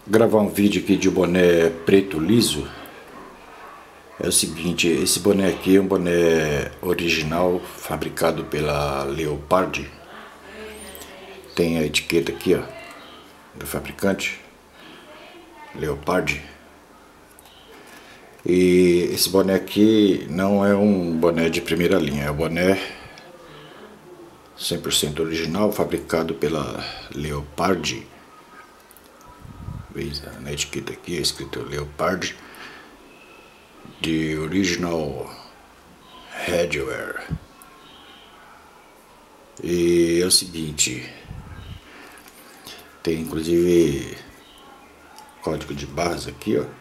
Gravar um vídeo aqui de boné preto liso. É o seguinte, esse boné aqui é um boné original, fabricado pela Leopard. Tem a etiqueta aqui, ó, do fabricante, Leopard. E esse boné aqui não é um boné de primeira linha, é um boné 100% original, fabricado pela Leopard. Veja na etiqueta aqui, é escrito Leopard, de Original Headwear. E é o seguinte, tem inclusive código de barras aqui, ó.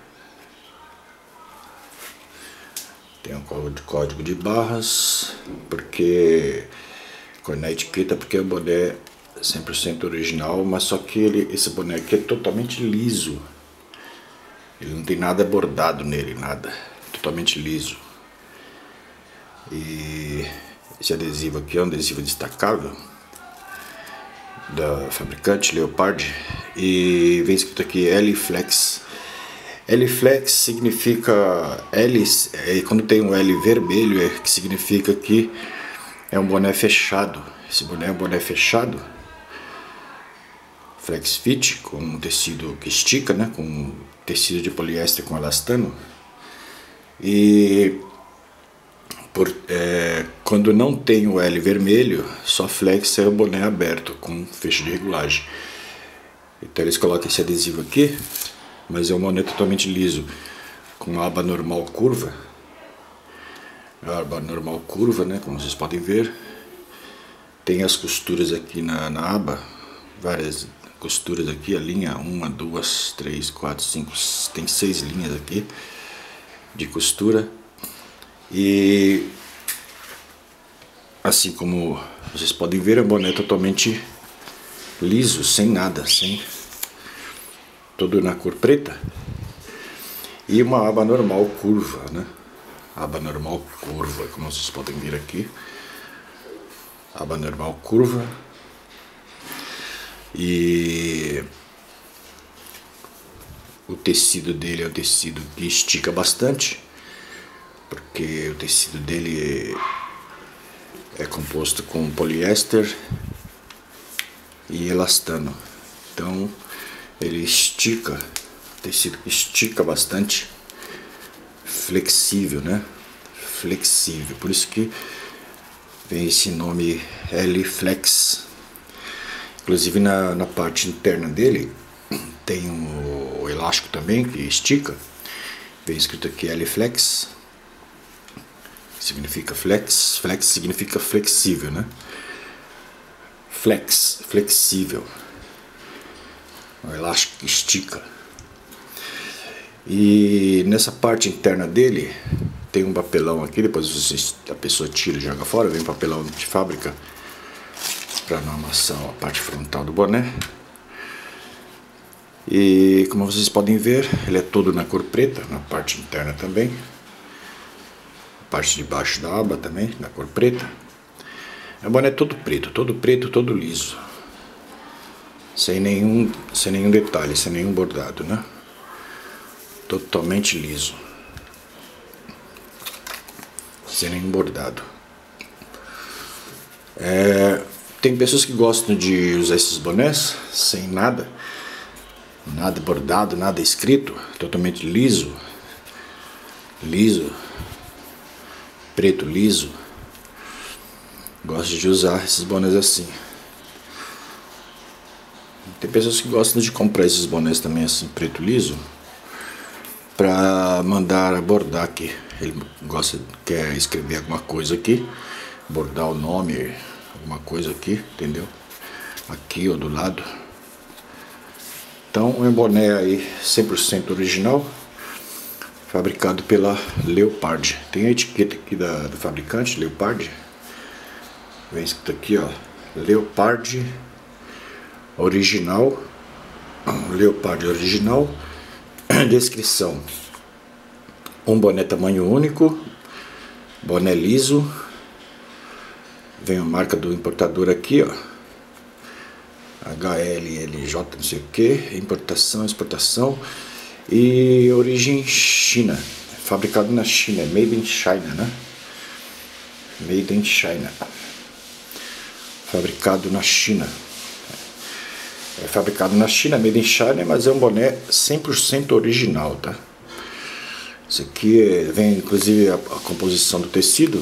Tem um código de barras, porque na etiqueta, porque o boné 100% original, mas só que esse boné aqui é totalmente liso. Ele não tem nada bordado nele, nada. Totalmente liso. E esse adesivo aqui é um adesivo destacável da fabricante Leopard. E vem escrito aqui L-Flex. L-Flex significa L, quando tem um L vermelho, que significa que é um boné fechado. Esse boné é um boné fechado, flex fit, com um tecido que estica, né, com tecido de poliéster com elastano. E quando não tem o L vermelho, só flex é o boné aberto com fecho de regulagem. Então eles colocam esse adesivo aqui, mas é um boné totalmente liso, com aba normal curva. A aba normal curva, né, como vocês podem ver. Tem as costuras aqui na aba, várias costuras aqui, a linha 1, 2, 3, 4, 5, tem 6 linhas aqui de costura. E assim como vocês podem ver, é um boné totalmente liso, sem nada, todo na cor preta. E uma aba normal curva, né? Aba normal curva, como vocês podem ver aqui. Aba normal curva. E o tecido dele é um tecido que estica bastante, porque o tecido dele é composto com poliéster e elastano. Então ele estica, o tecido estica bastante, flexível, né? Flexível, por isso que vem esse nome L-Flex. Inclusive na parte interna dele tem o elástico também que estica. Vem escrito aqui L-Flex, significa flex. Flex significa flexível, né? Flex, flexível. O elástico que estica. E nessa parte interna dele tem um papelão aqui. Depois a pessoa tira e joga fora. Vem um papelão de fábrica para não amassar a parte frontal do boné. E como vocês podem ver, ele é todo na cor preta, na parte interna também. A parte de baixo da aba também, na cor preta. É um boné todo preto, todo liso. Sem nenhum detalhe, sem nenhum bordado, né? Totalmente liso. Sem nenhum bordado. Tem pessoas que gostam de usar esses bonés sem nada bordado, nada escrito, totalmente liso, preto liso. Gosto de usar esses bonés assim. Tem pessoas que gostam de comprar esses bonés também assim, preto liso, para mandar bordar aqui. Ele quer escrever alguma coisa aqui, bordar o nome, alguma coisa aqui, entendeu? Aqui ou do lado. Então é um boné aí 100% original, fabricado pela Leopard. Tem a etiqueta aqui do fabricante, Leopard. Vem escrito aqui, ó, Leopard original. Leopard original. Descrição: um boné tamanho único, boné liso. Vem a marca do importador aqui, ó. HLLJ não sei o que, importação, exportação e origem China, fabricado na China, made in China, né? Made in China, fabricado na China. É fabricado na China, made in China, mas é um boné 100% original, tá? Isso aqui vem inclusive a composição do tecido,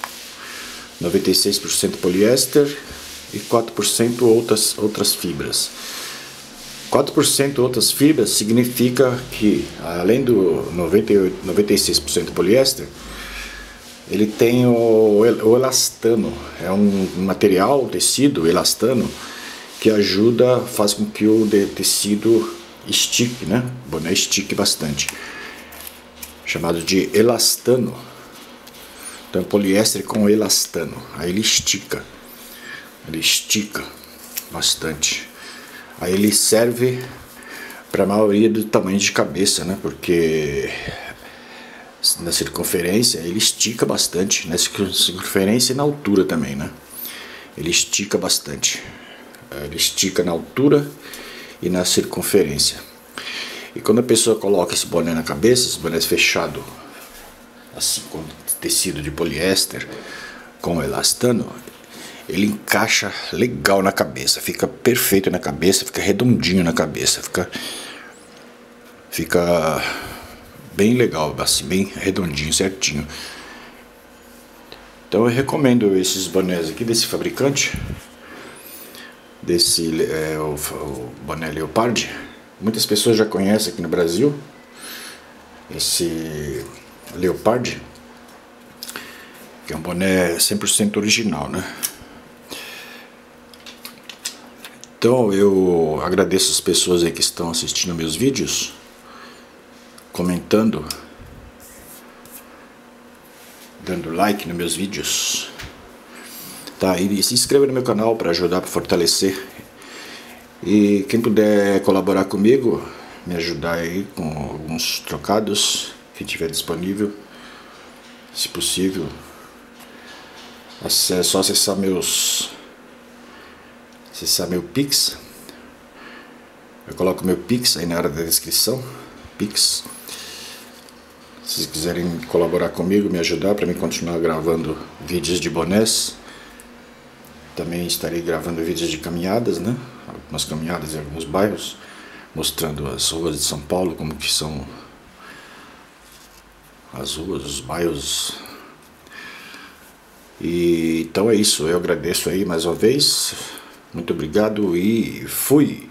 96% poliéster e 4% outras fibras. 4% outras fibras significa que, além do 96% poliéster, ele tem o elastano. É um material, tecido elastano, que ajuda, faz com que o tecido estique, né? O boné estique bastante. Chamado de elastano. Então, poliéster com elastano. Aí ele estica. Ele estica bastante. Aí ele serve para a maioria do tamanho de cabeça, né? Porque na circunferência ele estica bastante. Na circunferência e na altura também, né? Ele estica bastante. Ele estica na altura e na circunferência. E quando a pessoa coloca esse boné na cabeça, esse boné fechado, assim, com tecido de poliéster, com elastano, ele encaixa legal na cabeça, fica perfeito na cabeça, fica redondinho na cabeça, fica bem legal, assim, bem redondinho, certinho. Então eu recomendo esses bonés aqui desse fabricante, o boné Leopard. Muitas pessoas já conhecem aqui no Brasil esse Leopard, que é um boné 100% original, né? Então eu agradeço as pessoas aí que estão assistindo meus vídeos, comentando, dando like nos meus vídeos, tá? E se inscreva no meu canal para ajudar, para fortalecer. E quem puder colaborar comigo, me ajudar aí com alguns trocados que tiver disponível, se possível, é só acessar meu Pix. Eu coloco meu Pix aí na área da descrição. Pix. Se vocês quiserem colaborar comigo, me ajudar para me continuar gravando vídeos de bonés. Também estarei gravando vídeos de caminhadas, né? Algumas caminhadas em alguns bairros, mostrando as ruas de São Paulo, como que são as ruas, os bairros. E então é isso, eu agradeço aí mais uma vez. Muito obrigado e fui!